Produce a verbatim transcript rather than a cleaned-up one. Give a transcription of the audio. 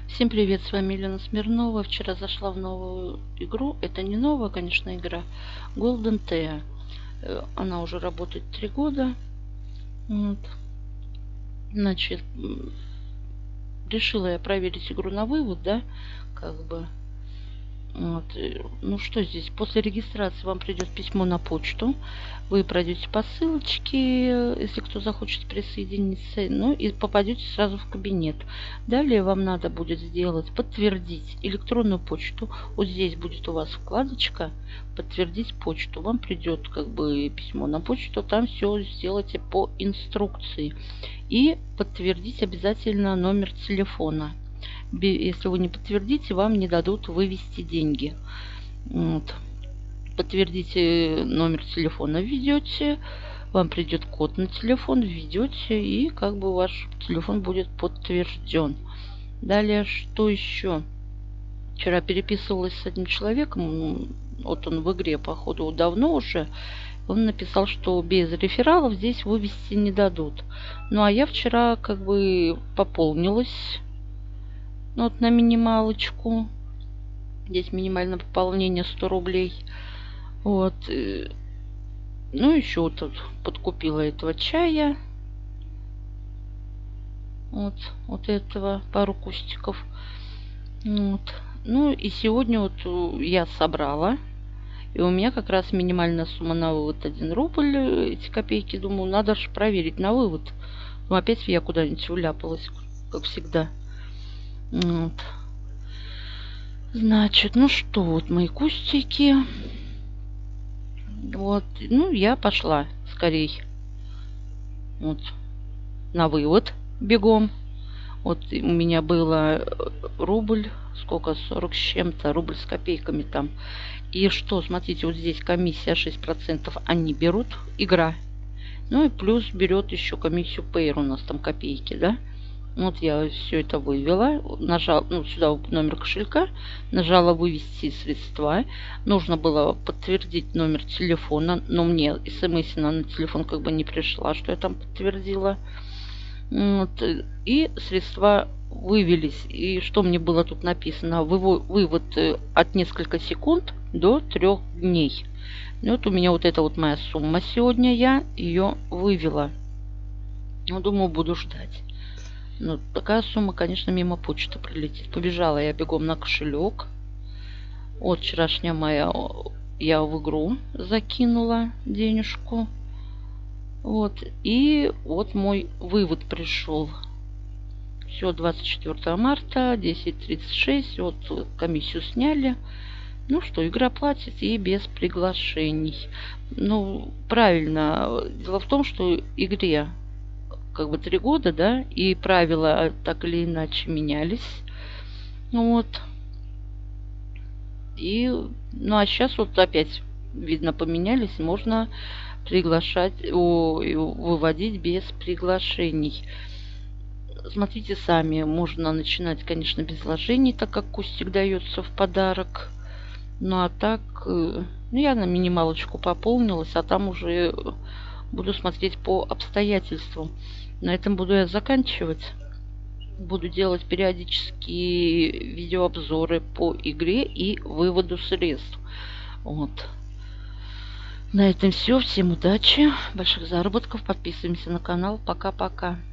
Всем привет, с вами Елена Смирнова. Вчера зашла в новую игру. Это не новая, конечно, игра. Golden Tea. Она уже работает три года. Вот. Значит, решила я проверить игру на вывод, да, как бы. Вот. Ну что здесь? После регистрации вам придет письмо на почту. Вы пройдете по ссылочке, если кто захочет присоединиться, ну и попадете сразу в кабинет. Далее вам надо будет сделать, подтвердить электронную почту. Вот здесь будет у вас вкладочка «Подтвердить почту». Вам придет как бы письмо на почту, там все сделайте по инструкции. И подтвердить обязательно номер телефона. Если вы не подтвердите, вам не дадут вывести деньги. Вот. Подтвердите номер телефона, введете, вам придет код на телефон, введете, и как бы ваш телефон будет подтвержден. Далее, что еще? Вчера переписывалась с одним человеком, вот он в игре, походу, давно уже. Он написал, что без рефералов здесь вывести не дадут. Ну, а я вчера как бы пополнилась. Вот на минималочку. Здесь минимальное пополнение сто рублей. Вот. Ну, еще вот тут подкупила этого чая. Вот. Вот этого. Пару кустиков. Вот. Ну, и сегодня вот я собрала. И у меня как раз минимальная сумма на вывод один рубль. Эти копейки, думаю, надо же проверить на вывод. Ну, опять я куда-нибудь вляпалась, как всегда. Вот. Значит, ну что, вот мои кустики. Вот, ну я пошла скорей. Вот, на вывод бегом. Вот у меня было рубль, сколько, сорок с чем-то, рубль с копейками там. И что, смотрите, вот здесь комиссия шесть процентов они берут, игра. Ну и плюс берет еще комиссию Payer, у нас там копейки, да. Вот я все это вывела, нажала, ну, сюда номер кошелька, нажала вывести средства. Нужно было подтвердить номер телефона, но мне смс на телефон как бы не пришла, что я там подтвердила. Вот. И средства вывелись. И что мне было тут написано? Вывод от нескольких секунд до трех дней. И вот у меня вот эта вот моя сумма сегодня, я ее вывела. Ну, думаю, буду ждать. Ну, такая сумма, конечно, мимо почты прилетит. Побежала я бегом на кошелек. Вот вчерашняя моя, я в игру закинула денежку. Вот. И вот мой вывод пришел. Все, двадцать четвёртого марта, десять тридцать шесть. Вот комиссию сняли. Ну что, игра платит и без приглашений. Ну, правильно. Дело в том, что игре как бы три года, да, и правила так или иначе менялись. Вот. И, ну, а сейчас вот опять, видно, поменялись. Можно приглашать, о, выводить без приглашений. Смотрите сами. Можно начинать, конечно, без вложений, так как кустик дается в подарок. Ну, а так, ну, я на минималочку пополнилась, а там уже буду смотреть по обстоятельствам. На этом буду я заканчивать. Буду делать периодически видеообзоры по игре и выводу средств. Вот. На этом все. Всем удачи, больших заработков. Подписываемся на канал. Пока-пока.